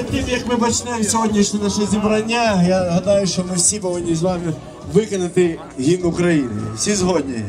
Перед тим, як ми почнемо сьогоднішнє наше зібрання, я гадаю, що ми всі повинні з вами виконати гімн України. Всі згодні?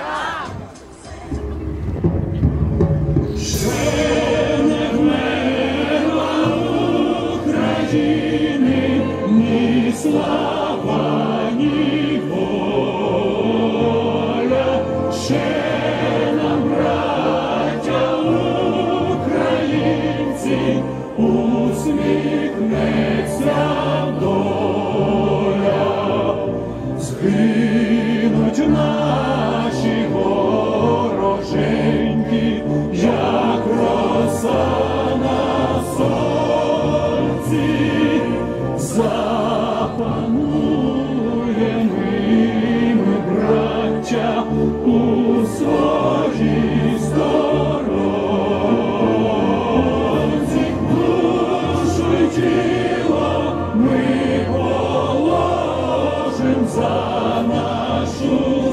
Ще не вмерла України ні слава, ні воля. Ще нам, браття українці, усміхнеться доля. Згинуть наші вороженьки, як роса на сонці. Запануєм ми, браття, у своїй сторонці. Душу й тіло ми положим за нашу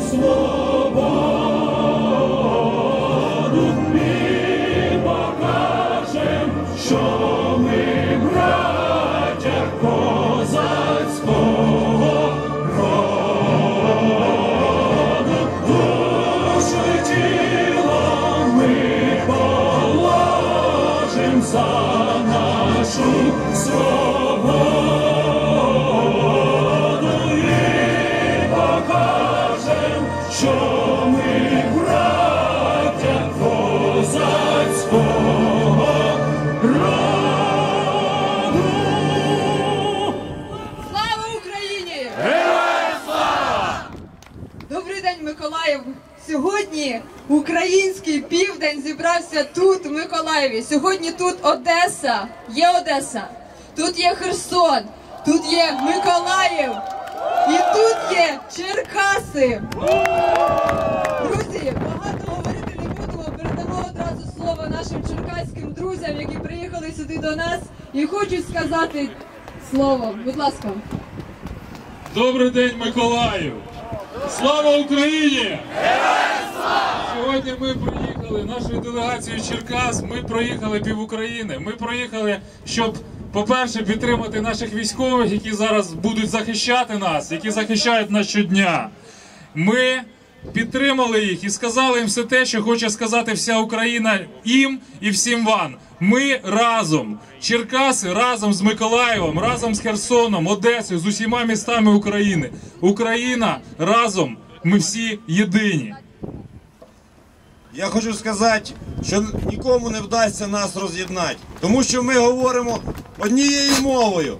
свободу і покажем, що ми браття козацького роду. Душу й тіло ми положим за нашу свободу і покажем, що ми браття козацького роду. Слава Україні! Героям слава! Добрий день, Миколаїв! Сьогодні український південь зібрався тут, в Миколаєві. Сьогодні тут Одеса, є Одеса, тут є Херсон, тут є Миколаїв і тут є Черкаси. Друзі, багато говорити не будемо, передамо одразу слово нашим черкаським друзям, які приїхали сюди до нас і хочуть сказати слово. Будь ласка. Добрий день, Миколаїв! Слава Україні! Сьогодні ми приїхали, нашою делегацією Черкас, ми проїхали пів України. Ми проїхали, щоб, по-перше, підтримати наших військових, які зараз будуть захищати нас, які захищають нас щодня. Ми підтримали їх і сказали їм все те, що хоче сказати вся Україна їм і всім вам. Ми разом, Черкаси разом з Миколаєвом, разом з Херсоном, Одесою, з усіма містами України. Україна разом, ми всі єдині. Я хочу сказати, що нікому не вдасться нас роз'єднати, тому що ми говоримо однією мовою.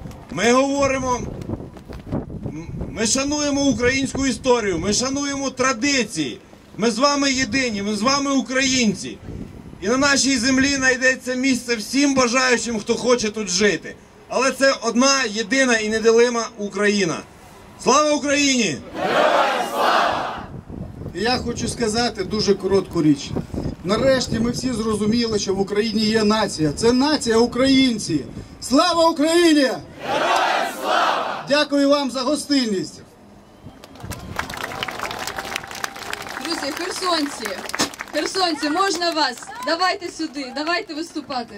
Ми шануємо українську історію, ми шануємо традиції. Ми з вами єдині, ми з вами українці. І на нашій землі знайдеться місце всім бажаючим, хто хоче тут жити. Але це одна, єдина і неделима Україна. Слава Україні! Героям слава! І я хочу сказати дуже коротку річ. Нарешті ми всі зрозуміли, що в Україні є нація. Це нація українці. Слава Україні! Героям слава! Дякую вам за гостинність. Друзі, херсонці, можна вас? Давайте сюди, давайте виступати.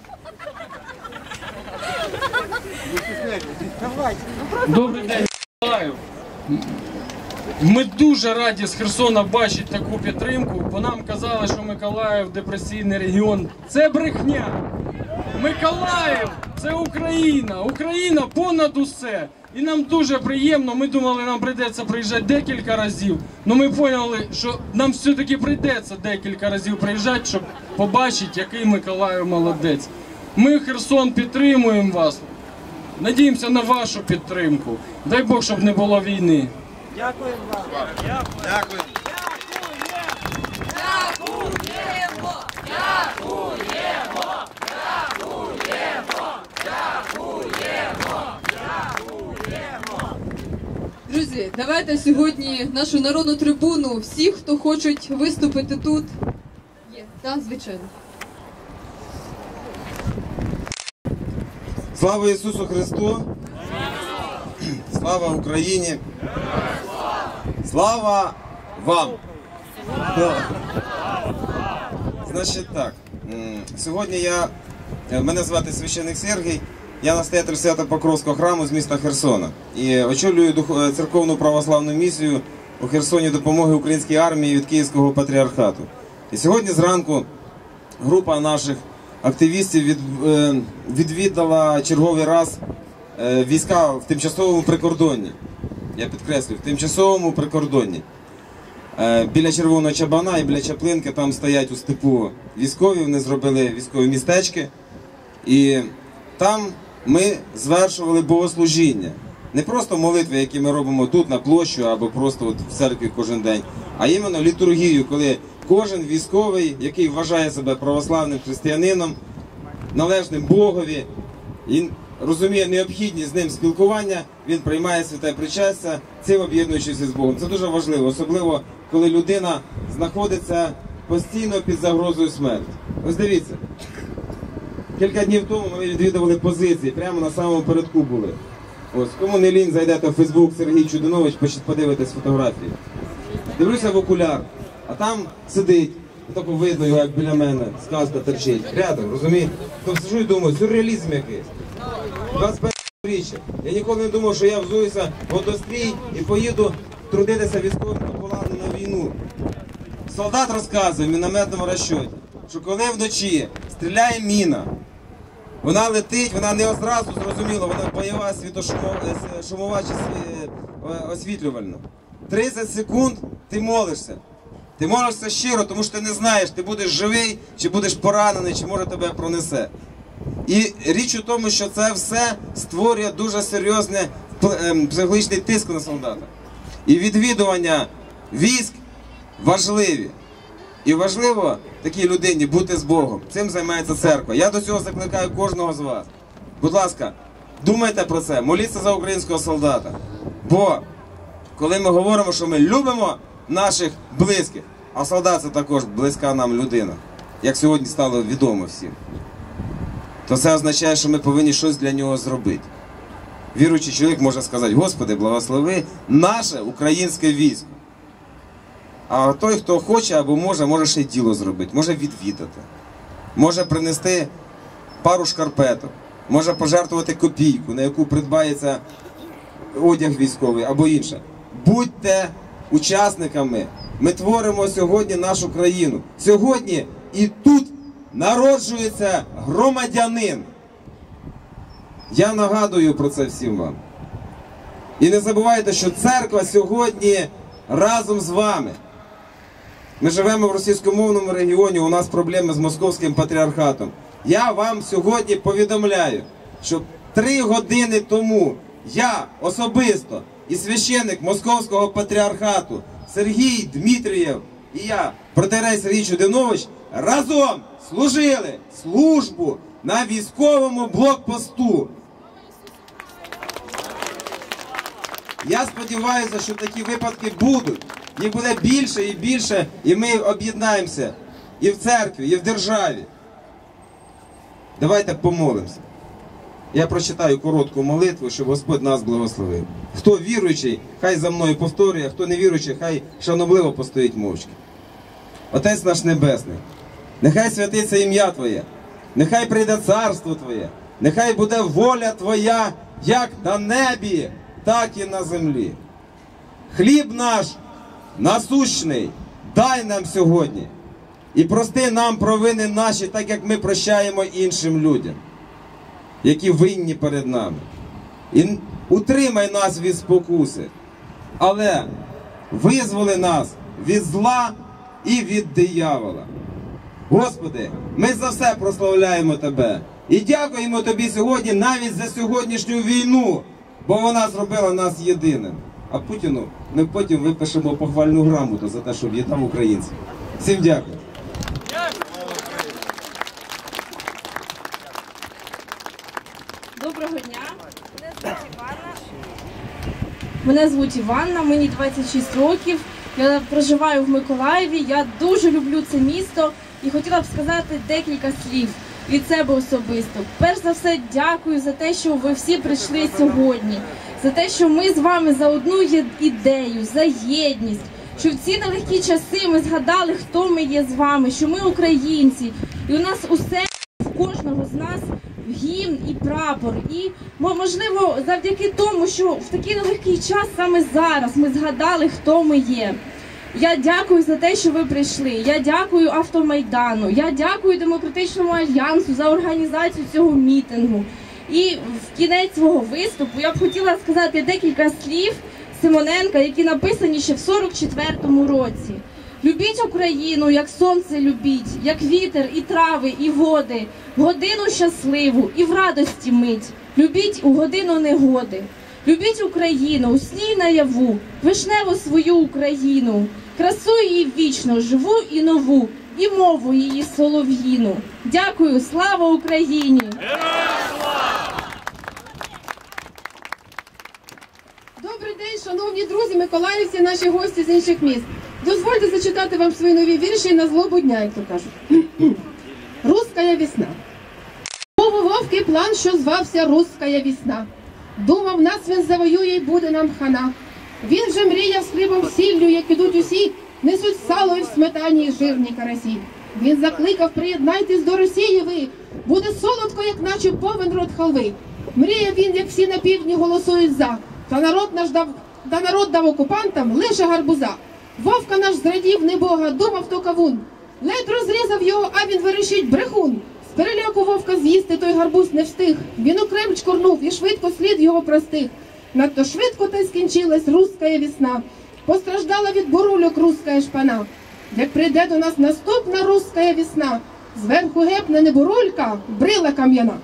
Добрий день, Миколаїв. Ми дуже раді з Херсона бачити таку підтримку, бо нам казали, що Миколаїв – депресійний регіон. Це брехня. Миколаїв – це Україна. Україна понад усе. І нам дуже приємно, ми думали, нам прийдеться приїжджати декілька разів. Але ми зрозуміли, що нам все-таки прийдеться декілька разів приїжджати, щоб побачити, який Миколаїв молодець. Ми, Херсон, підтримуємо вас. Надіємося на вашу підтримку. Дай Бог, щоб не було війни. Дякуємо! Друзі, давайте сьогодні нашу народну трибуну, всіх, хто хочуть виступити тут. Є, так, звичайно. Слава Ісусу Христу! Слава Україні! Слава вам! Значить так, сьогодні мене звати священник Сергій, Я настоятель Свято-Покровського храму з міста Херсона і очолюю церковну православну місію у Херсоні допомоги українській армії від Київського патріархату. І сьогодні зранку група наших активістів відвідала черговий раз війська в тимчасовому прикордонні. Я підкреслюю, в тимчасовому прикордонні. Біля Червоного Чабана і біля Чаплинки там стоять у степу військові, вони зробили військові містечки. І там ми звершували богослужіння. Не просто молитви, які ми робимо тут на площу або просто от в церкві кожен день, а іменно літургію, коли кожен військовий, який вважає себе православним християнином, належним Богові і розуміє необхідність з ним спілкування, він приймає святе причастя, цим об'єднуючись з Богом. Це дуже важливо, особливо коли людина знаходиться постійно під загрозою смерті. Ось дивіться, кілька днів тому ми відвідували позиції, прямо на самому передку були. Ось, кому не лінь, зайдете в Фейсбук Сергій Чудинович, подивитесь фотографії. Дивлюся в окуляр, а там сидить, тако видно його, як біля мене, сказка торчить, рядом, розумієте? То сижу і думаю, сюрреалізм якийсь. 21-річчя. Я ніколи не думав, що я взуюся в водострій і поїду трудитися військовим капеланом на війну. Солдат розказує в мінометному розчоті, що коли вночі стріляє міна, вона летить, вона не одразу зрозуміло, вона бойова світошумова чи освітлювальна. 30 секунд ти молишся. Ти молишся щиро, тому що ти не знаєш, ти будеш живий, чи будеш поранений, чи може тебе пронесе. І річ у тому, що це все створює дуже серйозний психологічний тиск на солдата. І відвідування військ важливі. І важливо такій людині бути з Богом. Цим займається церква. Я до цього закликаю кожного з вас. Будь ласка, думайте про це, моліться за українського солдата. Бо коли ми говоримо, що ми любимо наших близьких, а солдат це також близька нам людина, як сьогодні стало відомо всім, то це означає, що ми повинні щось для нього зробити. Віруючий чоловік може сказати: Господи, благослови наше українське військо. А той, хто хоче або може ще й діло зробити, може відвідати, може принести пару шкарпеток, може пожертвувати копійку, на яку придбається одяг військовий або інше. Будьте учасниками. Ми творимо сьогодні нашу країну. Сьогодні і тут народжується громадянин. Я нагадую про це всім вам. І не забувайте, що церква сьогодні разом з вами. Ми живемо в російськомовному регіоні, у нас проблеми з московським патріархатом. Я вам сьогодні повідомляю, що 3 години тому я особисто і священник московського патріархату Сергій Дмитрієв і я, протоієрей Сергій Чудинович, разом служили службу на військовому блокпосту. Я сподіваюся, що такі випадки будуть. Їх буде більше і більше, і ми об'єднаємося і в церкві, і в державі. Давайте помолимося. Я прочитаю коротку молитву, щоб Господь нас благословив. Хто віруючий, хай за мною повторює, а хто не віруючий, хай шанобливо постоїть мовчки. Отець наш Небесний, нехай святиться ім'я Твоє, нехай прийде царство Твоє, нехай буде воля Твоя, як на небі, так і на землі. Хліб наш насущний дай нам сьогодні і прости нам провини наші, так як ми прощаємо іншим людям, які винні перед нами. І утримай нас від спокуси, але визволи нас від зла і від диявола. Господи, ми за все прославляємо Тебе і дякуємо Тобі сьогодні навіть за сьогоднішню війну, бо вона зробила нас єдиним. А Путіну ми потім випишемо похвальну грамоту за те, що в'єднав українців. Всім дякую. Доброго дня. Мене звуть Іванна, мені 26 років. Я проживаю в Миколаєві. Я дуже люблю це місто і хотіла б сказати декілька слів від себе особисто. Перш за все, дякую за те, що ви всі прийшли сьогодні. За те, що ми з вами за одну ідею, за єдність. Що в ці нелегкі часи ми згадали, хто ми є з вами, що ми українці. І у нас усе кожного з нас гімн і прапор. І, можливо, завдяки тому, що в такий нелегкий час саме зараз ми згадали, хто ми є. Я дякую за те, що ви прийшли. Я дякую Автомайдану. Я дякую Демократичному альянсу за організацію цього мітингу. І в кінець свого виступу я б хотіла сказати декілька слів Симоненка, які написані ще в 44-му році. Любіть Україну, як сонце любіть, як вітер і трави, і води, годину щасливу і в радості мить. Любіть у годину негоди. Любіть Україну у сні й наяву, вишневу свою Україну, красу її вічно, живу і нову, і мову її солов'їну. Дякую, слава Україні! Добрий день, шановні друзі, миколаївці, наші гості з інших міст. Дозвольте зачитати вам свої нові вірші на злобу дня, як то кажуть. Русская весна. Був у Вовки план, що звався Русская весна. Думав, нас він завоює й буде нам хана. Він же мріяв з хлібом сіллю, як ідуть усі, несуть сало і в сметані й жирні карасі. Він закликав, приєднайтесь до Росії ви, буде солодко, як наче повен рот халви. Мріяв він, як всі на півдні голосують за, та народ дав окупантам лише гарбуза. Вовка наш зрадів небога, думав то кавун. Ледь розрізав його, а він верещить брехун. З переляку вовка з'їсти той гарбуз не встиг. Він окрем чкорнув і швидко слід його простиг. Надто швидко та й скінчилась русская весна. Постраждала від бурульок русская шпана. Як прийде до нас наступна русская весна, зверху гепне не бурулька, брила кам'яна.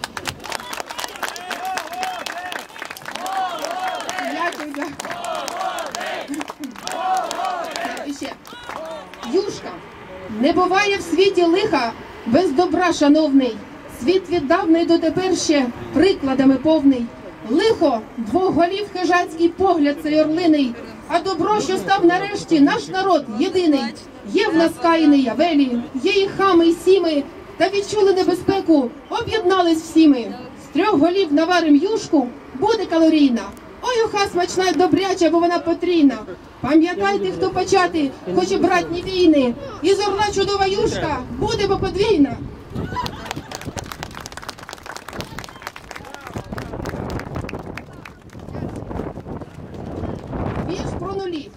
І ще. Юшка. Не буває в світі лиха без добра, шановний. Світ віддавна й дотепер ще прикладами повний. Лихо, двох голів хижацький погляд цей орлиний, а добро, що став нарешті наш народ єдиний. Є в нас Каїни й Авелі, є і Хами й Сіми, та відчули небезпеку, об'єднались всі ми. З трьох голів наварим юшку, буде калорійна. Ой, уха смачна й добряча, бо вона потрійна. Пам'ятайте, хто почати хоче братні війни. Із орла чудова юшка буде бо подвійна. Вірш про нулі.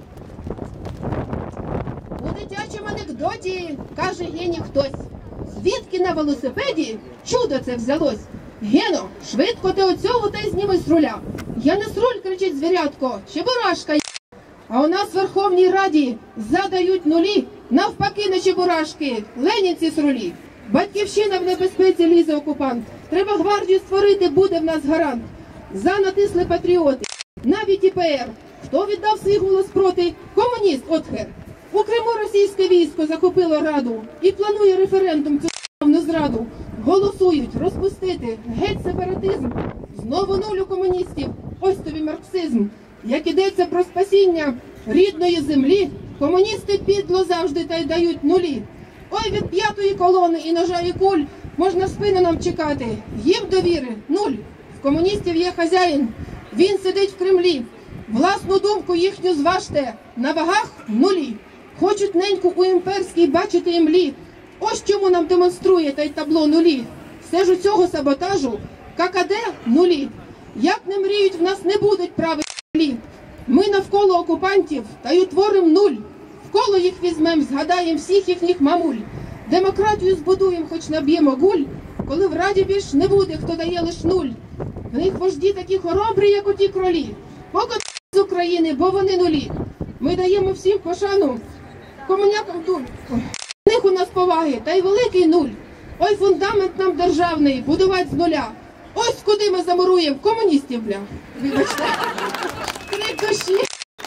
У дитячому анекдоті каже геній хтось: звідки на велосипеді чудо це взялось? Гено, швидко ти оцього та й зніми з руля. Я не з руль, кричить звірятко, чебурашка. А у нас в Верховній Раді задають нулі, навпаки на чебурашки, ленінці з рулі. Батьківщина в небезпеці, лізе окупант. Треба гвардію створити, буде в нас гарант. За натисли патріоти, навіть ІПР. Хто віддав свій голос проти? Комуніст Отхер. У Криму російське військо захопило Раду і планує референдум цю ***вну зраду. Голосують розпустити геть сепаратизм. Знову нуль у комуністів, ось тобі марксизм. Як ідеться про спасіння рідної землі, комуністи підло завжди та й дають нулі. Ой, від п'ятої колони і ножа і куль можна в спину нам чекати. Їм довіри нуль. В комуністів є хазяїн, він сидить в Кремлі. Власну думку їхню зважте, на вагах нулі. Хочуть неньку у імперській бачити імлі. Ось чому нам демонструє та й табло нулі. Все ж у цього саботажу ККД нулі. Як не мріють, в нас не будуть прави нулі. Ми навколо окупантів та й утворим нуль. Вколо їх візьмем, згадаєм всіх їхніх мамуль. Демократію збудуєм, хоч наб'ємо гуль, коли в Раді більш не буде, хто дає лиш нуль. В них вожді такі хоробрі, як оті кролі. Покот з України, бо вони нулі. Ми даємо всім пошану, комунякам дуль. В них у нас поваги, та й великий нуль. Ой, фундамент нам державний, будувати з нуля. Ось куди ми замуруємо комуністів, бля. Вибачте. Крик душі.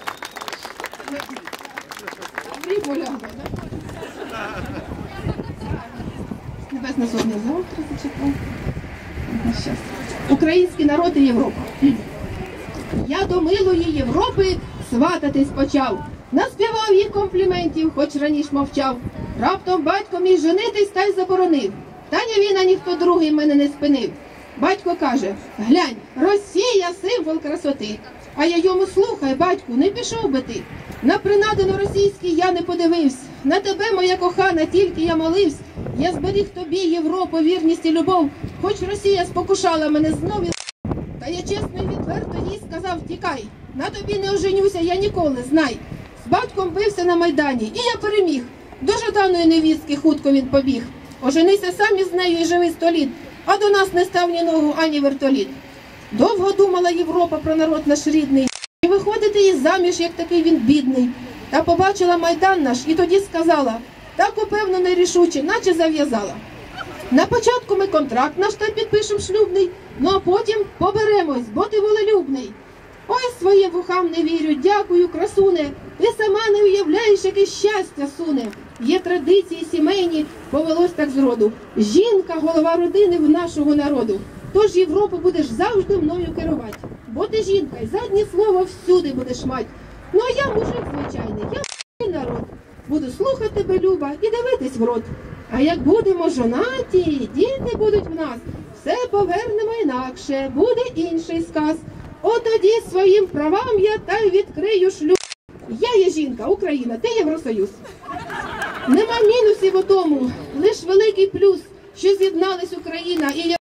Небесна сотня завтра зачекав. Український народ і Європа. Я до милої Європи свататись почав. Наспівав їй компліментів, хоч раніше мовчав. Раптом батько мій женитись та й заборонив. Та ні він, а ніхто другий мене не спинив. Батько каже: глянь, Росія – символ красоти. А я йому: слухай, батьку, не пішов би ти. На принади на російській я не подивився. На тебе, моя кохана, тільки я молився. Я зберіг тобі, Європу, вірність і любов. Хоч Росія спокушала мене знов. Та я чесно і відверто їй сказав: тікай. На тобі не оженюся, я ніколи, знай. З батьком бився на Майдані, і я переміг. До жаданої невістки хутко він побіг. Оженися сам із нею і живи 100 літ, а до нас не став ні ногу, ані вертоліт. Довго думала Європа про народ наш рідний, і виходити їй заміж, як такий він бідний. Та побачила Майдан наш і тоді сказала, так упевно нерішуче, наче зав'язала. На початку ми контракт наш та підпишем шлюбний, ну а потім поберемось, бо ти волелюбний. Ой, своїм вухам не вірю, дякую, красуне, ти сама не уявляєш, яке щастя суне. Є традиції сімейні, повелось так з роду. Жінка – голова родини в нашого народу. Тож Європу будеш завжди мною керувати. Бо ти жінка, й заднє слово всюди будеш мать. Ну а я мужик звичайний, я народ. Буду слухати тебе, Люба, і дивитись в рот. А як будемо жонаті, діти будуть в нас, все повернемо інакше, буде інший сказ. От тоді своїм правам я та й відкрию шлюб. Я є жінка, Україна, ти Євросоюз. Нема мінусів у тому, лиш великий плюс, що з'єднались Україна і